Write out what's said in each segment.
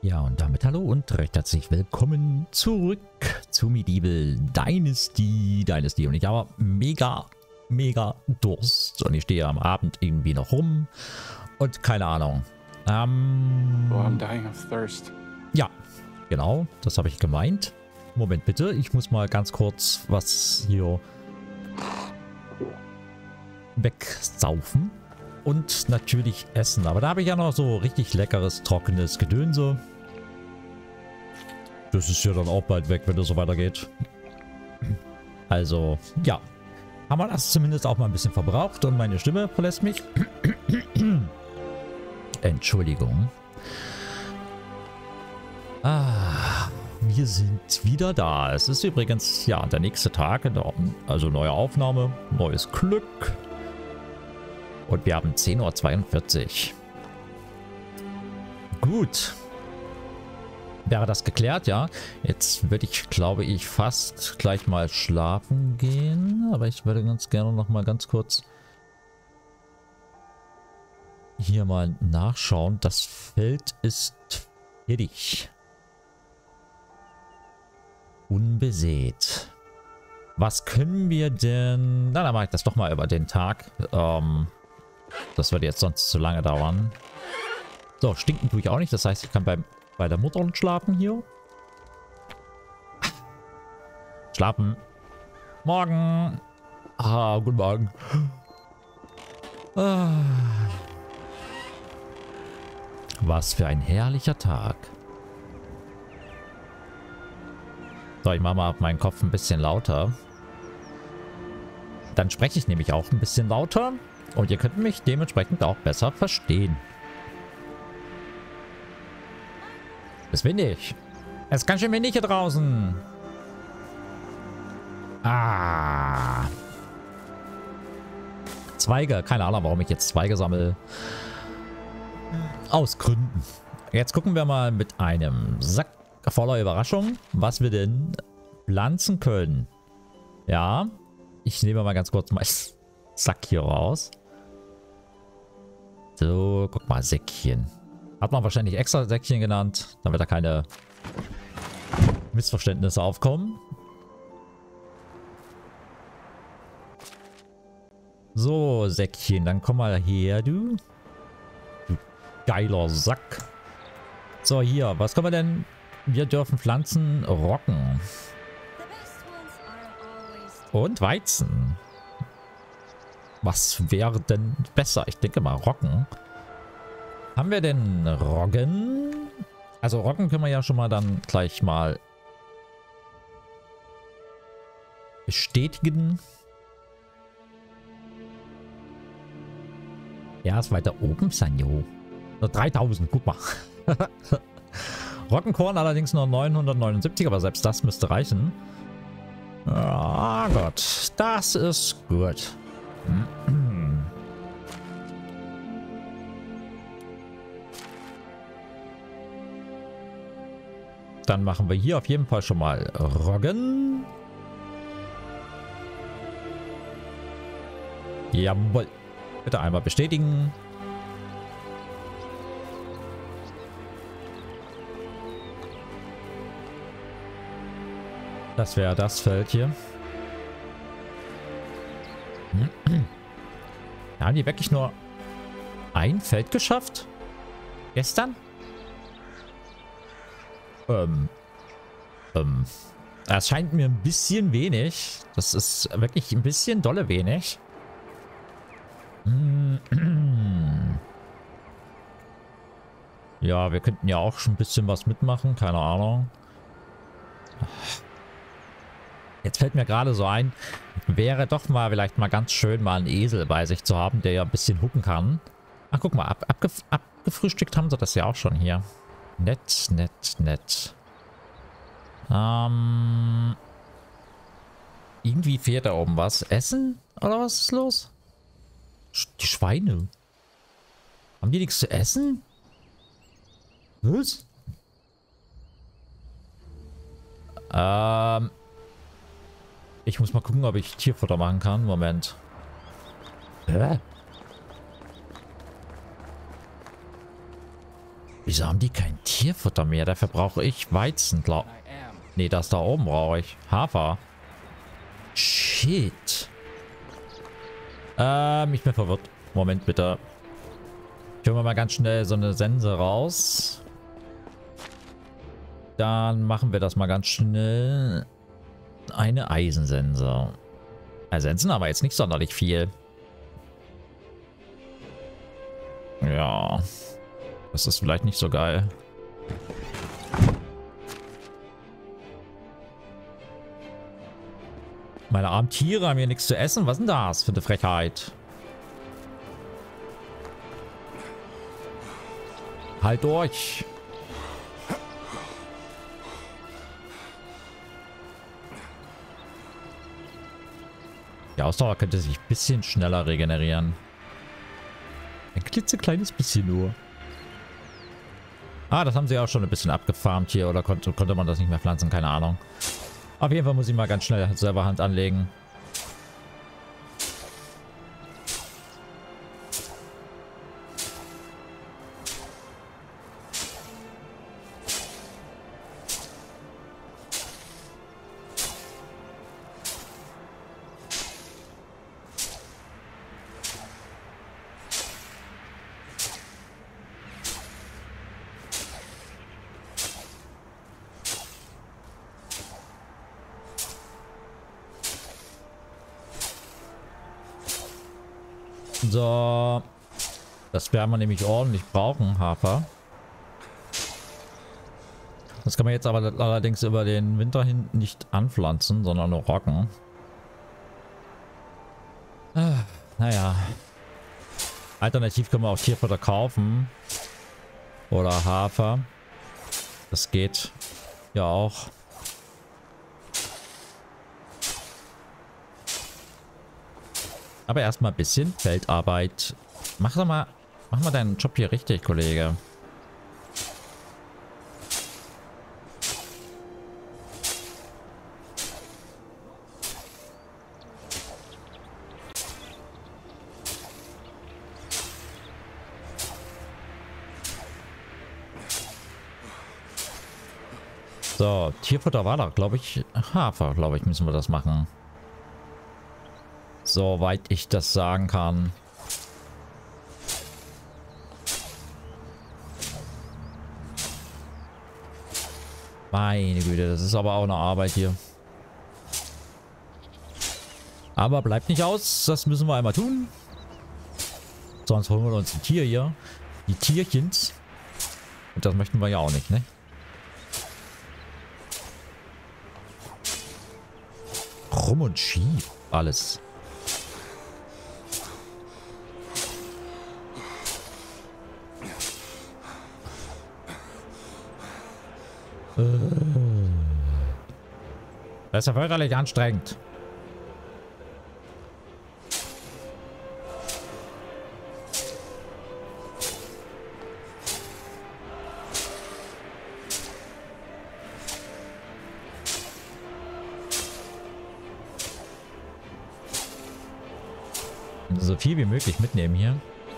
Ja, und damit hallo und recht herzlich willkommen zurück zu Medieval Dynasty. Und ich habe mega Durst. Und ich stehe am Abend irgendwie noch rum und keine Ahnung. I'm dying of thirst. Ja, genau, das habe ich gemeint. Moment bitte, ich muss mal ganz kurz was hier wegsaufen. Und natürlich essen. Aber da habe ich ja noch so richtig leckeres, trockenes Gedönse. Das ist ja dann auch bald weg, wenn das so weitergeht. Also, ja. Haben wir das zumindest auch mal ein bisschen verbraucht und meine Stimme verlässt mich. Entschuldigung. Wir sind wieder da. Es ist übrigens, ja, der nächste Tag. Also neue Aufnahme, neues Glück. Und wir haben 10:42 Uhr. Gut. Wäre das geklärt, ja. Jetzt würde ich, glaube ich, fast gleich mal schlafen gehen. Aber ich würde ganz gerne noch mal ganz kurz hier mal nachschauen. Das Feld ist fertig. Unbesät. Was können wir denn... Na, dann mache ich das doch mal über den Tag. Das würde jetzt sonst zu lange dauern. So, stinken tue ich auch nicht. Das heißt, ich kann bei der Mutter schlafen hier. Schlafen. Morgen. Guten Morgen. Was für ein herrlicher Tag. So, ich mache mal meinen Kopf ein bisschen lauter. Dann spreche ich nämlich auch ein bisschen lauter. Und ihr könnt mich dementsprechend auch besser verstehen. Es ist windig. Es ist ganz schön windig hier draußen. Zweige. Keine Ahnung, warum ich jetzt Zweige sammle. Aus Gründen. Jetzt gucken wir mal mit einem Sack voller Überraschung, was wir denn pflanzen können. Ja. Ich nehme mal ganz kurz meinen Sack hier raus. So, guck mal, Säckchen. Hat man wahrscheinlich extra Säckchen genannt, damit da keine Missverständnisse aufkommen. So, Säckchen, dann komm mal her, du. Du geiler Sack. So, hier, was können wir denn? Wir dürfen pflanzen Roggen. Und Weizen. Was wäre denn besser? Ich denke mal Roggen. Haben wir denn Roggen? Also Roggen können wir ja schon mal dann gleich mal bestätigen. Ja, ist weiter oben, Sanjo. Nur 3000, guck mal. Roggenkorn allerdings nur 979, aber selbst das müsste reichen. Ah Gott, das ist gut. Dann machen wir hier auf jeden Fall schon mal Roggen. Jawohl. Bitte einmal bestätigen. Das wäre das Feld hier. Da haben die wirklich nur ein Feld geschafft? Gestern? Das scheint mir ein bisschen wenig. Das ist wirklich ein bisschen dolle wenig. Ja, wir könnten ja auch schon ein bisschen was mitmachen. Keine Ahnung. Jetzt fällt mir gerade so ein, wäre doch mal vielleicht mal ganz schön, mal einen Esel bei sich zu haben, der ja ein bisschen hucken kann. Ach, guck mal, abgefrühstückt haben sie das ja auch schon hier. Nett. Irgendwie fehlt da oben was. Essen? Oder was ist los? Die Schweine. Haben die nichts zu essen? Was? Ich muss mal gucken, ob ich Tierfutter machen kann. Moment. Wieso haben die kein Tierfutter mehr? Dafür brauche ich Weizen, glaub. Nee, das da oben brauche ich. Hafer. Shit. Ich bin verwirrt. Moment bitte. Ich hole mal ganz schnell so eine Sense raus. Dann machen wir das mal ganz schnell. Eine Eisensense. Sensen aber jetzt nicht sonderlich viel. Ja. Das ist vielleicht nicht so geil. Meine armen Tiere haben hier nichts zu essen. Was ist denn das für eine Frechheit? Halt durch. Die Ausdauer könnte sich ein bisschen schneller regenerieren. Ein klitzekleines bisschen nur. Ah, das haben sie auch schon ein bisschen abgefarmt hier. Oder konnte man das nicht mehr pflanzen? Keine Ahnung. Auf jeden Fall muss ich mal ganz schnell selber Hand anlegen. So. Das werden wir nämlich ordentlich brauchen, Hafer. Das kann man jetzt aber allerdings über den Winter hin nicht anpflanzen, sondern nur rocken. Naja. Alternativ können wir auch Tierfutter kaufen. Oder Hafer. Das geht ja auch. Aber erstmal ein bisschen Feldarbeit. Mach mal deinen Job hier richtig, Kollege. So, Tierfutter war da, glaube ich. Hafer, glaube ich, müssen wir das machen. Soweit ich das sagen kann. Meine Güte, das ist aber auch eine Arbeit hier. Aber bleibt nicht aus, das müssen wir einmal tun. Sonst holen wir uns ein Tier hier. Die Tierchens. Und das möchten wir ja auch nicht, ne? Krumm und schief, alles. Das ist ja fürchterlich anstrengend. So viel wie möglich mitnehmen hier.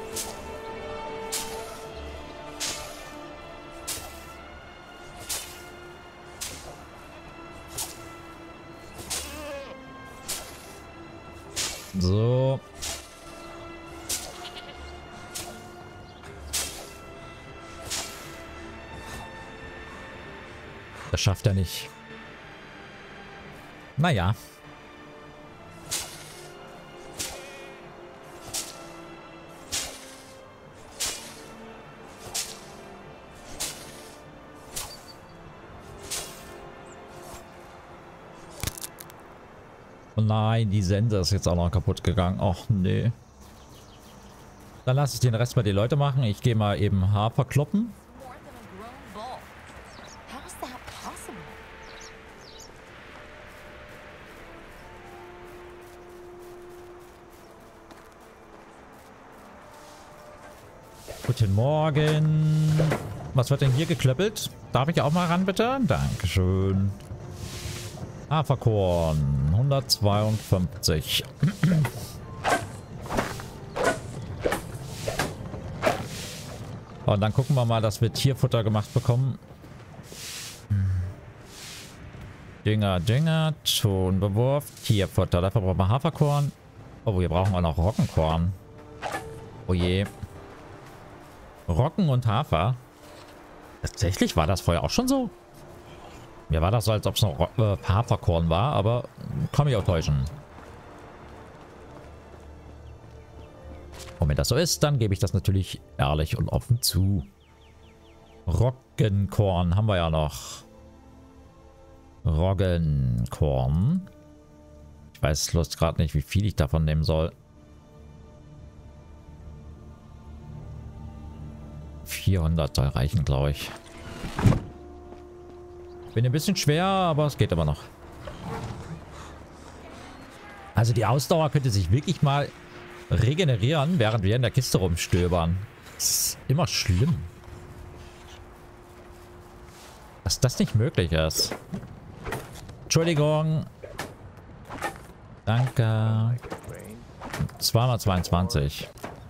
So. Das schafft er nicht. Naja. Oh nein, die Sense ist jetzt auch noch kaputt gegangen. Och nee. Dann lasse ich den Rest mal die Leute machen. Ich gehe mal eben Hafer kloppen. Guten Morgen. Was wird denn hier geklöppelt? Darf ich auch mal ran, bitte? Dankeschön. Haferkorn. 152. Und dann gucken wir mal, dass wir Tierfutter gemacht bekommen. Dünger, Tonbewurf, Tierfutter. Dafür brauchen wir Haferkorn. Oh, wir brauchen auch noch Roggenkorn. Oh je. Roggen und Hafer. Tatsächlich war das vorher auch schon so. Mir war das so, als ob es noch Haferkorn war, aber kann mich auch täuschen. Und wenn das so ist, dann gebe ich das natürlich ehrlich und offen zu. Roggenkorn haben wir ja noch. Roggenkorn. Ich weiß bloß gerade nicht, wie viel ich davon nehmen soll. 400 soll reichen, glaube ich. Bin ein bisschen schwer, aber es geht aber noch. Also die Ausdauer könnte sich wirklich mal regenerieren, während wir in der Kiste rumstöbern. Das ist immer schlimm. Dass das nicht möglich ist. Entschuldigung. Danke. 222.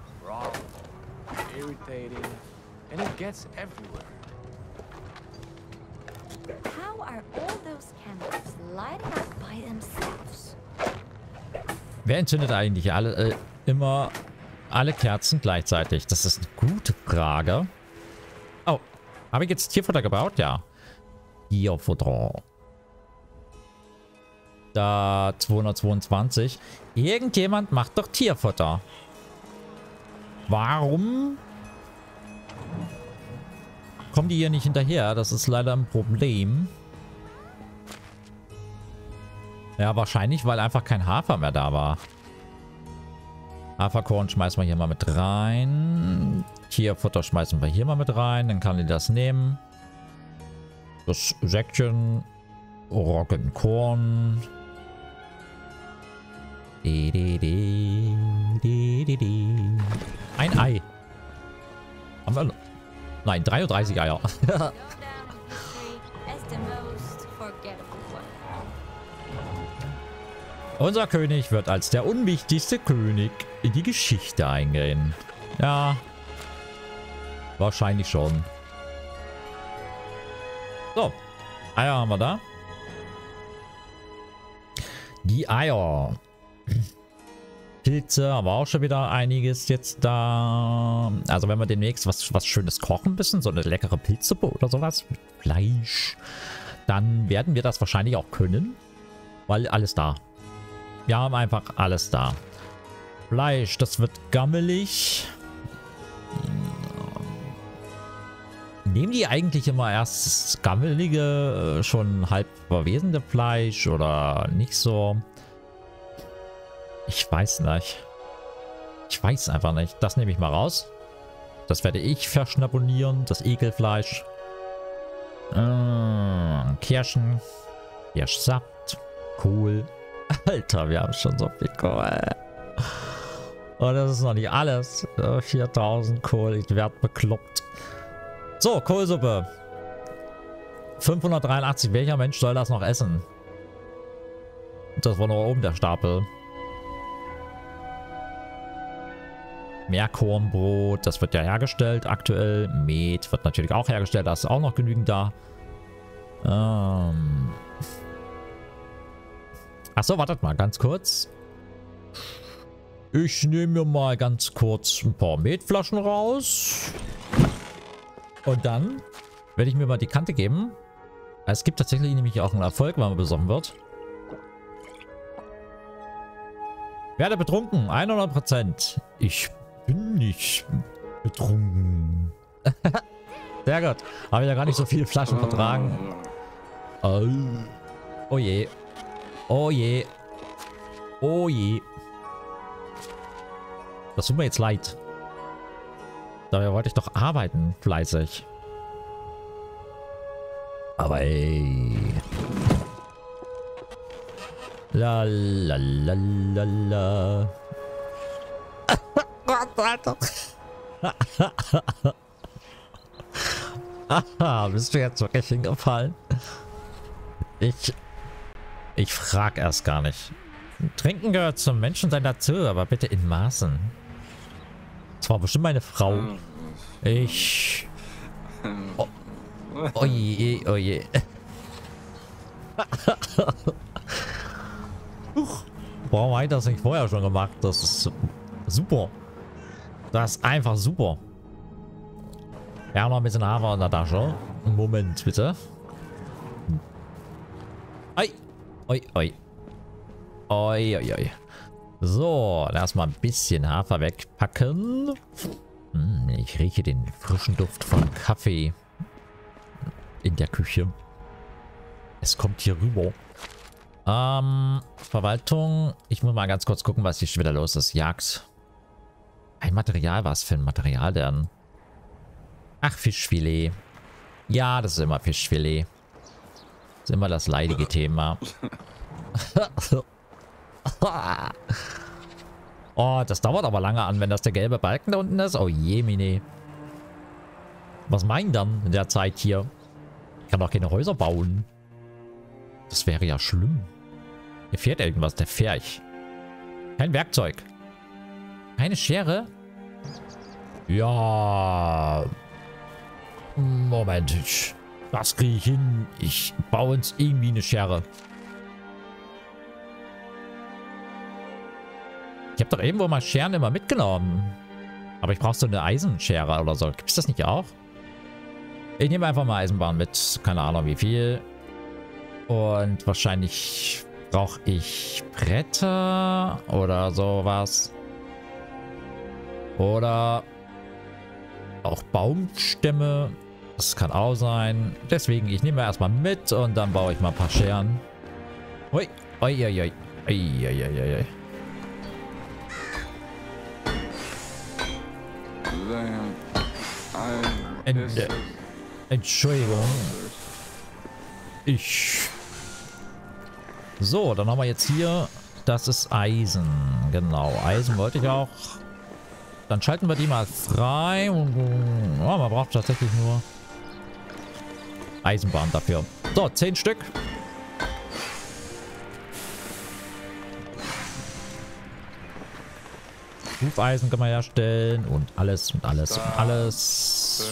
How are all those candles lighting up by themselves? Wer entzündet eigentlich immer alle Kerzen gleichzeitig? Das ist eine gute Frage. Oh, habe ich jetzt Tierfutter gebaut? Ja. Tierfutter. Da 222. Irgendjemand macht doch Tierfutter. Warum kommen die hier nicht hinterher? Das ist leider ein Problem. Ja, wahrscheinlich, weil einfach kein Hafer mehr da war. Haferkorn schmeißen wir hier mal mit rein. Tierfutter schmeißen wir hier mal mit rein. Dann kann die das nehmen. Das Säckchen. Roggenkorn. Ein Ei. Haben wir... Nein, 33 Eier. Unser König wird als der unwichtigste König in die Geschichte eingehen. Ja. Wahrscheinlich schon. So. Eier haben wir da. Die Eier. Pilze, aber auch schon wieder einiges jetzt da. Also wenn wir demnächst was Schönes kochen müssen, so eine leckere Pilzsuppe oder sowas mit Fleisch, dann werden wir das wahrscheinlich auch können, weil alles da. Wir haben einfach alles da. Fleisch, das wird gammelig. Nehmen die eigentlich immer erst das gammelige, schon halb verwesende Fleisch oder nicht so? Ich weiß nicht. Ich weiß einfach nicht. Das nehme ich mal raus. Das werde ich verschnapponieren. Das Ekelfleisch. Kirschen. Kirschsaft. Kohl. Alter, wir haben schon so viel Kohl. Und das ist noch nicht alles. 4000 Kohl. Ich werde bekloppt. So, Kohlsuppe. 583. Welcher Mensch soll das noch essen? Das war noch oben der Stapel. Meerkornbrot, das wird ja hergestellt aktuell. Met wird natürlich auch hergestellt, da ist auch noch genügend da. Achso, wartet mal ganz kurz. Ich nehme mir mal ganz kurz ein paar Metflaschen raus. Und dann werde ich mir mal die Kante geben. Es gibt tatsächlich nämlich auch einen Erfolg, wenn man besoffen wird. Werde betrunken, 100%. Ich bin nicht betrunken. Sehr gut. Habe ich ja gar nicht so viele Flaschen vertragen. Oh je. Oh je. Oh je. Das tut mir jetzt leid. Dabei wollte ich doch arbeiten, fleißig. Aber ey. La la la la la. Alter. Aha, bist du jetzt wirklich hingefallen? Ich frag erst gar nicht. Trinken gehört zum Menschensein dazu, aber bitte in Maßen. Das war bestimmt meine Frau. Ich... Oh, oje, oje. Warum habe ich das nicht vorher schon gemacht? Das ist super. Das ist einfach super. Wir haben noch ein bisschen Hafer in der Tasche. Moment, bitte. Oi. Oi, oi. Oi, oi, oi. So, erstmal ein bisschen Hafer wegpacken. Ich rieche den frischen Duft von Kaffee in der Küche. Es kommt hier rüber. Verwaltung. Ich muss mal ganz kurz gucken, was hier schon wieder los ist. Jagd. Ein Material. Was für ein Material denn? Ach, Fischfilet. Ja, das ist immer Fischfilet. Das ist immer das leidige Thema. Oh, das dauert aber lange an, wenn das der gelbe Balken da unten ist. Oh je, Mine. Was meinen dann in der Zeit hier? Ich kann doch keine Häuser bauen. Das wäre ja schlimm. Hier fährt irgendwas, der Pferch. Kein Werkzeug. Keine Schere? Ja. Moment. Das kriege ich hin. Ich baue uns irgendwie eine Schere. Ich habe doch irgendwo mal Scheren immer mitgenommen. Aber ich brauche so eine Eisenschere oder so. Gibt es das nicht auch? Ich nehme einfach mal Eisenbahn mit. Keine Ahnung wie viel. Und wahrscheinlich brauche ich Bretter oder sowas. Oder auch Baumstämme. Das kann auch sein. Deswegen, ich nehme erstmal mit und dann baue ich mal ein paar Scheren. Ui, ui, ui, ui. Ui, ui, ui, ui. Entschuldigung. So, dann haben wir jetzt hier, das ist Eisen. Genau, Eisen wollte ich auch. Dann schalten wir die mal frei. Oh, man braucht tatsächlich nur Eisenbahn dafür. So, 10 Stück. Hufeisen kann man herstellen und alles und alles und alles.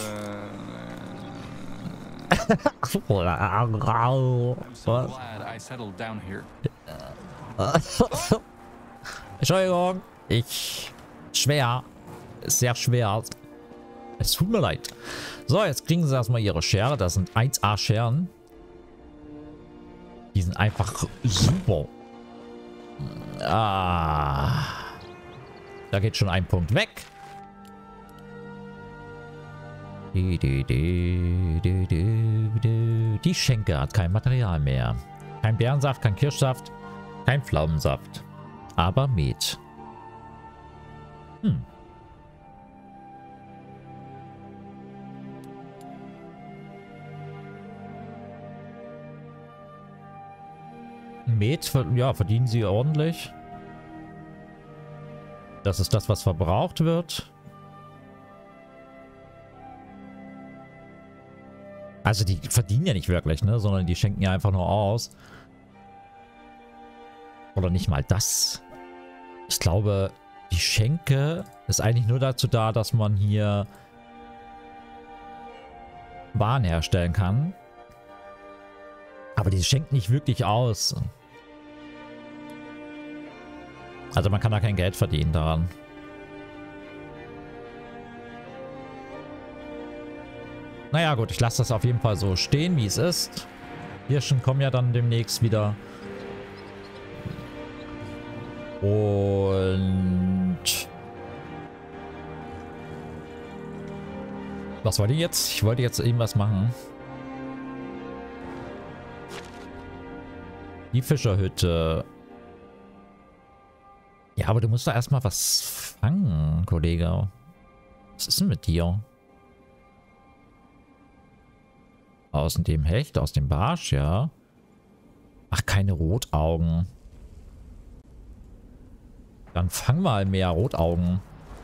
Entschuldigung, schwer. Sehr schwer. Es tut mir leid. So, jetzt kriegen sie erstmal ihre Schere. Das sind 1A Scheren. Die sind einfach super. Da geht schon ein Punkt weg. Die Schenke hat kein Material mehr. Kein Beerensaft, kein Kirschsaft, kein Pflaumensaft. Aber Met. Met, ja, verdienen sie ordentlich. Das ist das, was verbraucht wird. Also die verdienen ja nicht wirklich, ne? Sondern die schenken ja einfach nur aus. Oder nicht mal das. Ich glaube, die Schenke ist eigentlich nur dazu da, dass man hier Waren herstellen kann. Aber die schenkt nicht wirklich aus. Also man kann da kein Geld verdienen daran. Naja gut, ich lasse das auf jeden Fall so stehen, wie es ist. Hirschen kommen ja dann demnächst wieder. Und... was wollte ich jetzt? Ich wollte jetzt irgendwas machen. Die Fischerhütte. Ja, aber du musst doch erstmal was fangen, Kollege. Was ist denn mit dir? Aus dem Hecht, aus dem Barsch, ja. Ach, keine Rotaugen. Dann fang mal mehr Rotaugen.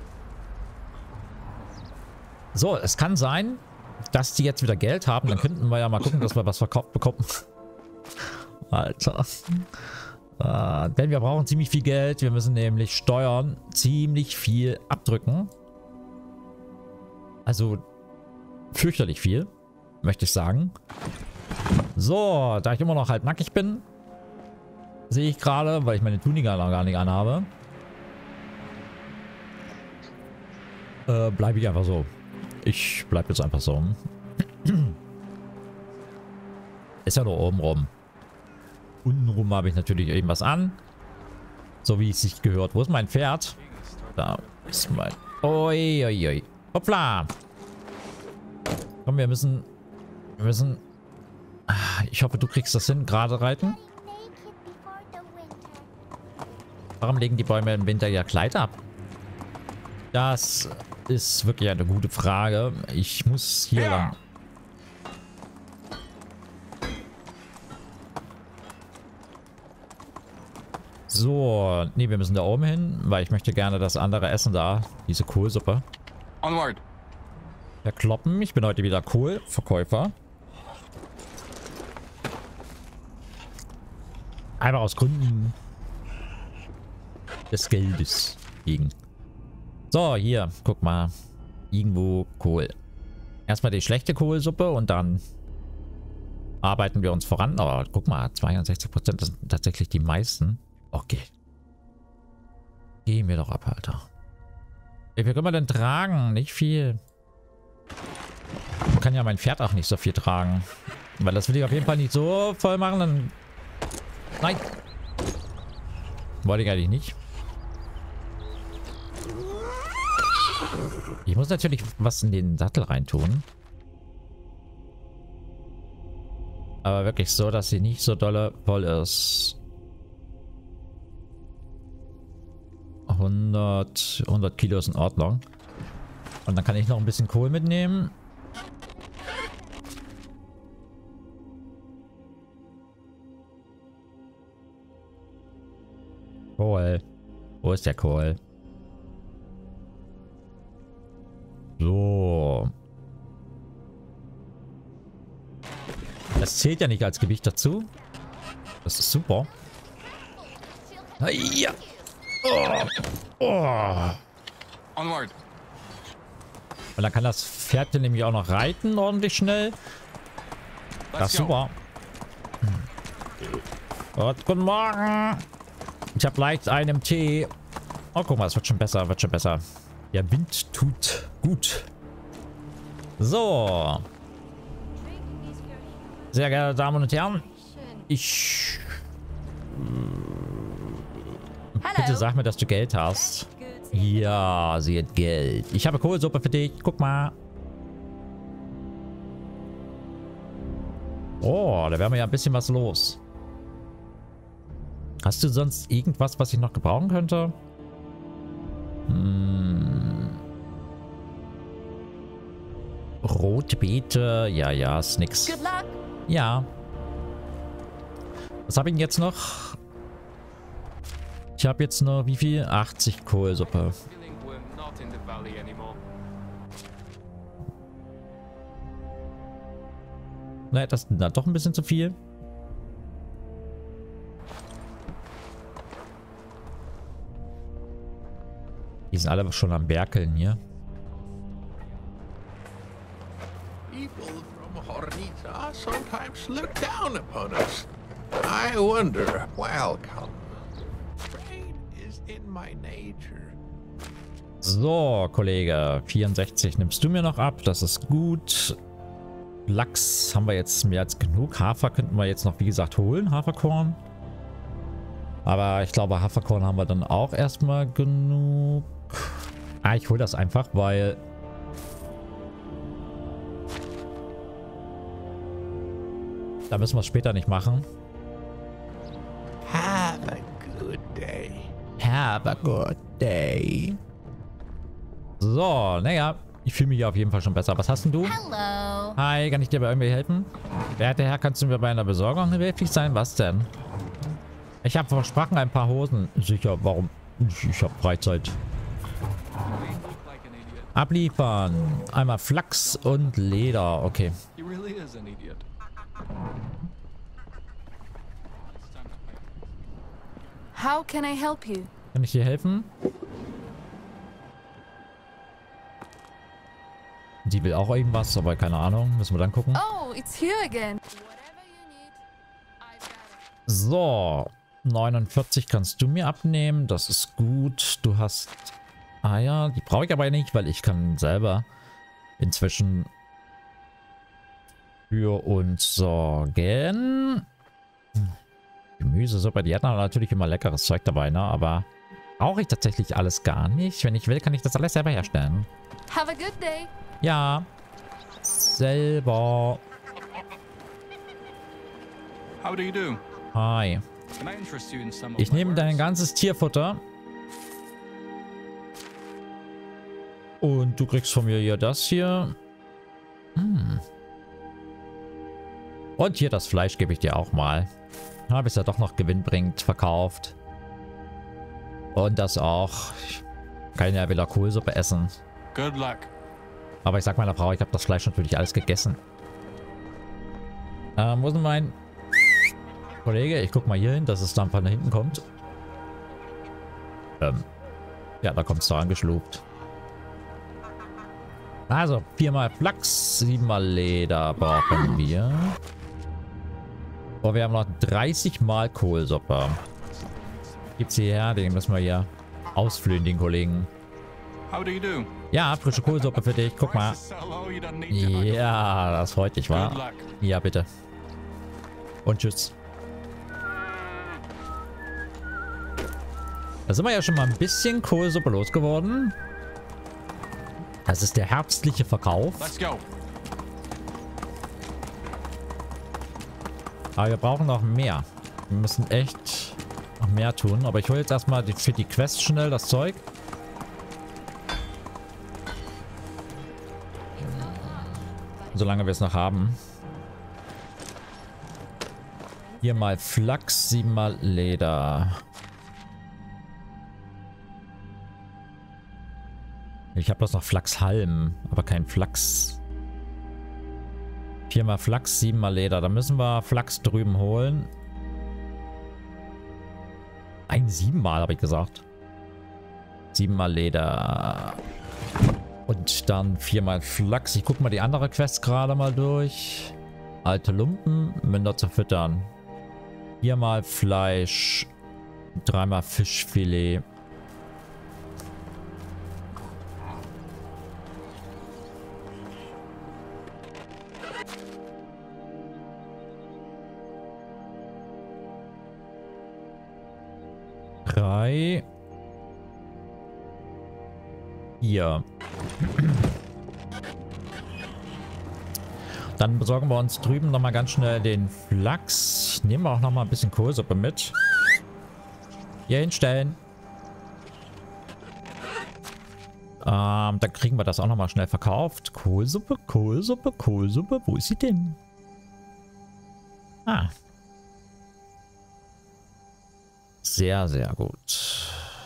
So, es kann sein, dass die jetzt wieder Geld haben. Dann könnten wir ja mal gucken, dass wir was verkauft bekommen. Alter. Denn wir brauchen ziemlich viel Geld. Wir müssen nämlich Steuern ziemlich viel abdrücken. Also fürchterlich viel, möchte ich sagen. So, da ich immer noch halt nackig bin, sehe ich gerade, weil ich meine Tunika noch gar nicht anhabe, bleibe ich einfach so. Ich bleibe jetzt einfach so. Ist ja nur oben rum. Untenrum habe ich natürlich irgendwas an. So wie es sich gehört. Wo ist mein Pferd? Da ist mein... Oi, oi, oi. Hoppla! Komm, wir müssen... Ich hoffe, du kriegst das hin. Gerade reiten. Warum legen die Bäume im Winter ihr Kleid ab? Das ist wirklich eine gute Frage. Ich muss hier lang. So, nee, wir müssen da oben hin, weil ich möchte gerne das andere essen da. Diese Kohlsuppe. Onward. Herr Kloppen, ich bin heute wieder Kohlverkäufer. Einfach aus Gründen des Geldes gegen. So, hier, guck mal. Irgendwo Kohl. Erstmal die schlechte Kohlsuppe und dann arbeiten wir uns voran. Aber guck mal, 62%, das sind tatsächlich die meisten. Okay. Geh mir doch ab, Alter. Wie viel können wir denn tragen? Nicht viel. Ich kann ja mein Pferd auch nicht so viel tragen. Weil das will ich auf jeden Fall nicht so voll machen. Dann... Nein. Wollte ich eigentlich nicht. Ich muss natürlich was in den Sattel reintun. Aber wirklich so, dass sie nicht so dolle voll ist. 100 Kilo ist in Ordnung. Und dann kann ich noch ein bisschen Kohl mitnehmen. Kohl. Wo ist der Kohl? So. Das zählt ja nicht als Gewicht dazu. Das ist super. Ja. Oh. Oh. Onward. Und dann kann das Pferd hier nämlich auch noch reiten, ordentlich schnell. Das ist super. Guten Morgen. Ich habe leicht einen Tee. Oh, guck mal, es wird schon besser, wird schon besser. Der Wind tut gut. So. Sehr geehrte Damen und Herren. Bitte sag mir, dass du Geld hast. Ja, sie hat Geld. Ich habe Kohlsuppe für dich. Guck mal. Oh, da wäre mir ja ein bisschen was los. Hast du sonst irgendwas, was ich noch gebrauchen könnte? Rotbeete. Ja, ist nix. Ja. Was habe ich denn jetzt noch? Ich habe jetzt nur wie viel? 80 Kohlsuppe. Ne, das ist doch ein bisschen zu viel. Die sind alle schon am Werkeln hier. People from Hornita sometimes look down upon us. I wonder, welcome. Trade is in my nature. So, Kollege. 64 nimmst du mir noch ab. Das ist gut. Lachs haben wir jetzt mehr als genug. Hafer könnten wir jetzt noch, wie gesagt, holen. Haferkorn. Aber ich glaube, Haferkorn haben wir dann auch erstmal genug. Ah, ich hole das einfach, weil... Da müssen wir es später nicht machen. Have a good day. Have a good day. So, naja. Ich fühle mich auf jeden Fall schon besser. Was hast denn du? Hello. Hi, kann ich dir bei irgendwie helfen? Werter Herr, kannst du mir bei einer Besorgung behilflich sein? Was denn? Ich habe versprochen ein paar Hosen. Sicher, warum? Ich habe Freizeit. Abliefern. Einmal Flachs und Leder. Okay. How can I help you? Kann ich dir helfen? Die will auch irgendwas, aber keine Ahnung. Müssen wir dann gucken. Oh, it's here again. Whatever you need, I've got it. So. 49 kannst du mir abnehmen. Das ist gut. Du hast Eier. Die brauche ich aber nicht, weil ich kann selber inzwischen für uns sorgen. Gemüsesuppe. Die hat natürlich immer leckeres Zeug dabei, ne? Aber brauche ich tatsächlich alles gar nicht. Wenn ich will, kann ich das alles selber herstellen. Have a good day. Ja. Selber. How do you do? Hi. Can I interest you in some of Ich my nehme dein wares? ganzes Tierfutter. Und du kriegst von mir hier das hier. Und hier das Fleisch gebe ich dir auch mal. Habe ich ja doch noch gewinnbringend verkauft. Und das auch. Ich kann ja wieder Kohlsuppe essen. Good luck. Aber ich sag meiner Frau, ich habe das Fleisch natürlich alles gegessen. Wo ist denn mein Kollege? Ich guck mal hier hin, dass es dann von da hinten kommt. Ja, da kommt es da angeschluckt. Also, 4-mal Flachs, 7-mal Leder brauchen wir. Oh, wir haben noch 30-mal Kohlsuppe. Gibt's hierher, den müssen wir hier ausflühen, den Kollegen. How do you do? Ja, frische Kohlsuppe für dich. Guck mal. Hello, you don't need to much. Ja, das freut dich, Good wa? luck. Ja, bitte. Und tschüss. Da sind wir ja schon mal ein bisschen Kohlsuppe losgeworden. Das ist der herbstliche Verkauf. Let's go. Aber wir brauchen noch mehr. Wir müssen echt noch mehr tun. Aber ich hole jetzt erstmal für die Quest schnell das Zeug. Solange wir es noch haben. Hier mal Flachs, 7-mal Leder. Ich habe bloß noch Flachshalm, aber kein Flachs. 4-mal Flachs, 7-mal Leder. Da müssen wir Flachs drüben holen. 7-mal habe ich gesagt. 7-mal Leder. Und dann 4-mal Flachs. Ich gucke mal die andere Quest gerade mal durch. Alte Lumpen, Münder zu füttern. 4-mal Fleisch. 3-mal Fischfilet. Hier. Dann besorgen wir uns drüben nochmal ganz schnell den Flachs. Nehmen wir auch nochmal ein bisschen Kohlsuppe mit. Hier hinstellen. Dann kriegen wir das auch nochmal schnell verkauft. Kohlsuppe, Kohlsuppe, Kohlsuppe. Wo ist sie denn? Ah. Sehr, sehr gut.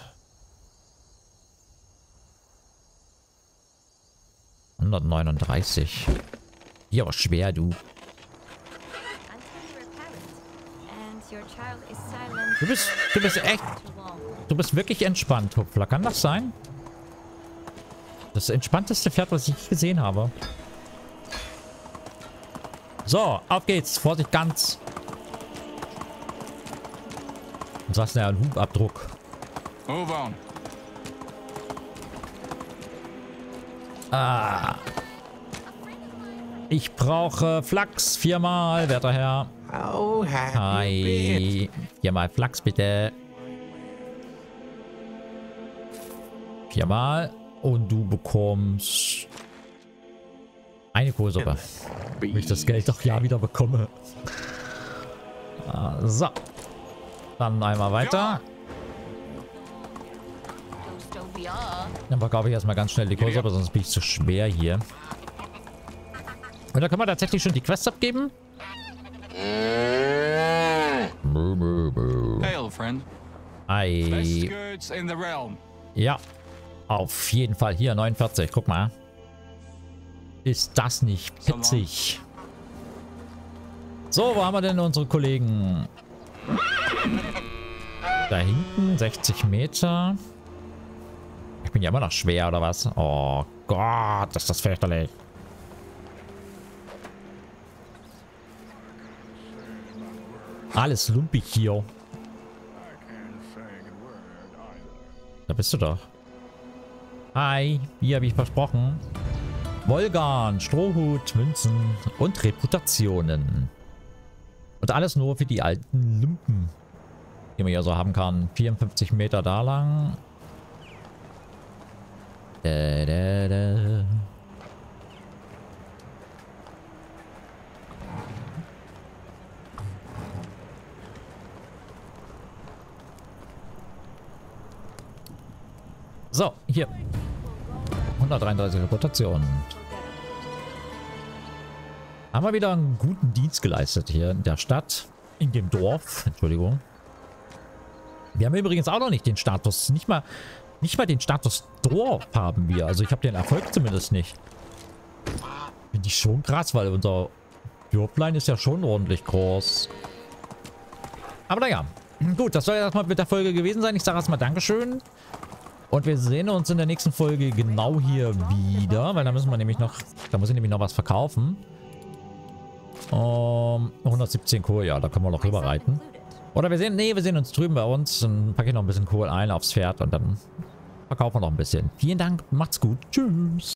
$139. Ja, schwer, du. Du bist echt... Du bist wirklich entspannt, Hupfler. Kann das sein? Das entspannteste Pferd, was ich gesehen habe. So, auf geht's. Vorsicht, ganz. Und sagst du ja, ein Hubabdruck. Move on. Ah. Ich brauche Flachs. 4-mal, werter Herr. How have you Hi. 4-mal Flachs, bitte. 4-mal. Und du bekommst eine Kohlsuppe. Wenn ich das Geld doch ja wieder bekomme. So. Dann einmal weiter. Dann verkaufe ich erstmal ganz schnell die Kohlsuppe, sonst bin ich zu schwer hier. Und da können wir tatsächlich schon die Quest abgeben. Hail, friend. Best Ei. goods in the realm. Ja. Auf jeden Fall. Hier, 49. Guck mal. Ist das nicht witzig? So, wo haben wir denn unsere Kollegen? Da hinten, 60 Meter. Ich bin ja immer noch schwer, oder was? Oh Gott, ist das fürchterlich. Alles lumpig hier. Da bist du doch. Hi, wie habe ich versprochen? Wolgan, Strohhut, Münzen und Reputationen. Und alles nur für die alten Lumpen, die man ja so haben kann. 54 Meter da lang. So, hier. 133 Reputationen. Haben wir wieder einen guten Dienst geleistet hier in der Stadt. In dem Dorf. Entschuldigung. Wir haben übrigens auch noch nicht den Status. Nicht mal den Status Dorf haben wir. Also ich habe den Erfolg zumindest nicht. Finde ich schon krass, weil unser Dörflein ist ja schon ordentlich groß. Aber naja. Gut, das soll ja erstmal mit der Folge gewesen sein. Ich sage erstmal Dankeschön. Und wir sehen uns in der nächsten Folge genau hier wieder. Weil da müssen wir nämlich noch... Da muss ich nämlich noch was verkaufen. 117 Kohl, ja, da können wir noch rüber reiten. Oder wir sehen uns drüben bei uns. Dann packe ich noch ein bisschen Kohl ein aufs Pferd und dann verkaufen wir noch ein bisschen. Vielen Dank, macht's gut. Tschüss.